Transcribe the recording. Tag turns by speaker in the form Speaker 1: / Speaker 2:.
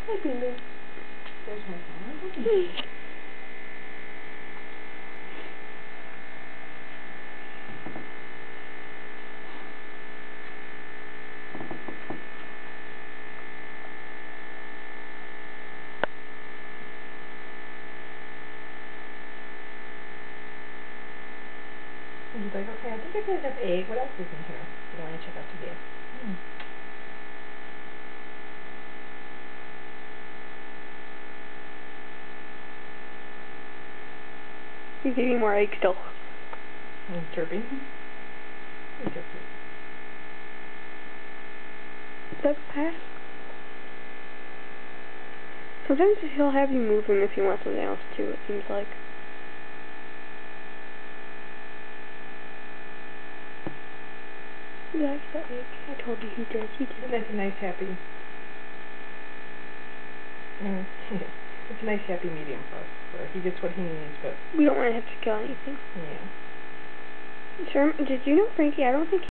Speaker 1: Hi, Billy. There's my phone. He's like, okay, I think I got enough egg. What else is in here? You don't want to check out today.
Speaker 2: He's eating more egg still.
Speaker 1: Chirping.
Speaker 2: That's past. Sometimes he'll have you move him if you want something else too, it seems like. He likes that egg. I told you he did. He did.
Speaker 1: And that's a nice happy. It's a nice happy medium for us, where he gets what he needs, but
Speaker 2: we don't want to have to kill anything.
Speaker 1: yeah.
Speaker 2: Sherman, did you know Frankie? I don't think